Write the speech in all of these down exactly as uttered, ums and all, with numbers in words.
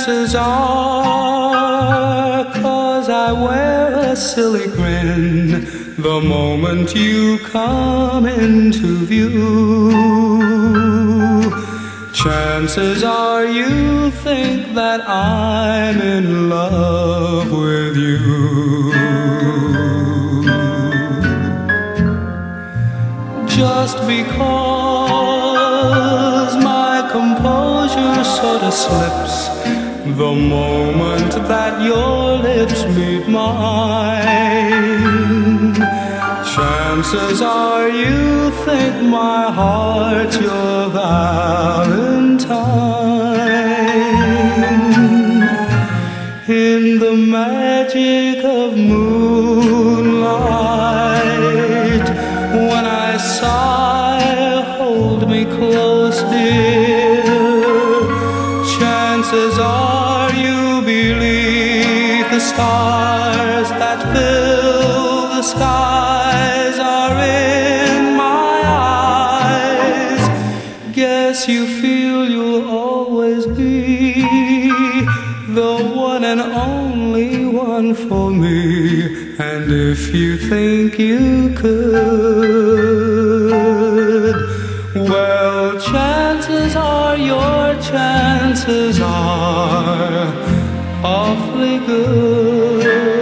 chances are, 'cause I wear a silly grin the moment you come into view, chances are you think that I'm in love with you. Just because my composure sort of slips the moment that your lips meet mine, chances are you think my heart's your valentine. In the magic of moonlight, when I sigh, hold me close, dear, chances are you believe the stars that fill the skies are in my eyes. Guess you feel you'll always be the one and only one for me. And if you think you could, well, chances are your chances are awfully good.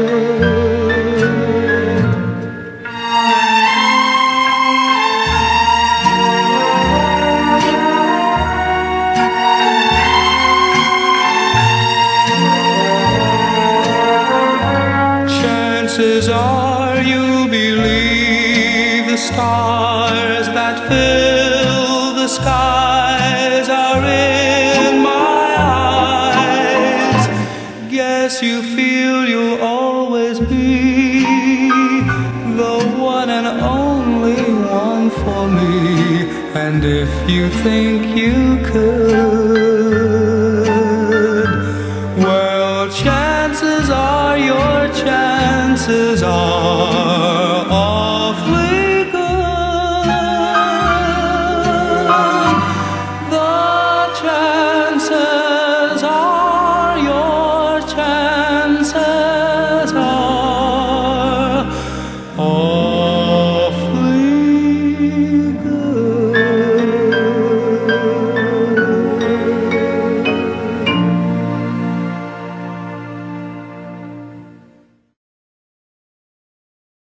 Chances are you believe the stars that fill the skies are in my eyes. Guess you feel you'll always be the one and only one for me. And if you think you could, well, chances are your chances are